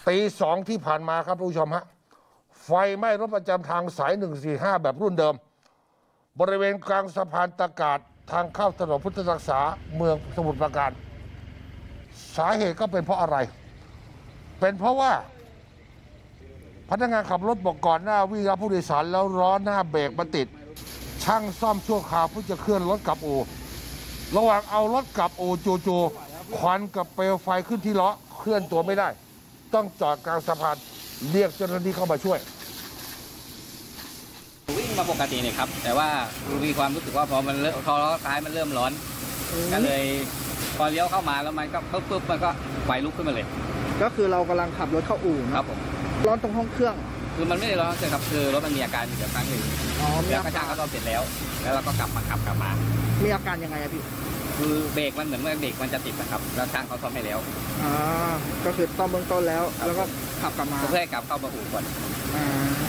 ตี 2ที่ผ่านมาครับผู้ชมฮะไฟไหม้รถประจำทางสาย145แบบรุ่นเดิมบริเวณกลางสะพานตะกาศทางเข้าถนนพุทธรักษาเมืองสมุทรปราการสาเหตุก็เป็นเพราะอะไรเป็นเพราะว่าพนักงานขับรถบอกก่อนหน้าวิ่งรับผู้โดยสารแล้วล้อหน้าเบรกมันติดช่างซ่อมชั่วคราวเพื่อจะเคลื่อนรถกลับอู่ระหว่างเอารถกลับอู่จู่ๆควันกับเปลวไฟขึ้นที่ล้อเคลื่อนตัวไม่ได้ต้องจอดกลางสะพานเรียกเจ้าหน้าที่เข้ามาช่วยวิ่งมาปกติเนี่ยครับแต่ว่ามีความรู้สึกว่าพอล้อท้ายมันเริ่มร้อนก็เลยพอเลี้ยวเข้ามาแล้วมันก็ปุ๊บมันก็ไฟลุกขึ้นมาเลยก็คือเรากำลังขับรถเข้าอู่ครับผมร้อนตรงห้องเครื่องคือมันไม่ได้ร้อนเลยครับคือรถมันมีอาการอยู่ครั้งหนึ่งแล้วกระช่างก็ซ่อมเสร็จแล้วเราก็กลับมามีอาการยังไงอะพี่คือเบรกมันเหมือนเมื่อเบรกมันจะติดนะครับแล้วช่างเขาซ่อมให้แล้วก็คือซ่อมเบื้องต้นแล้วก็ขับกลับมาเพื่อให้กลับเข้ามาอู่ก่อน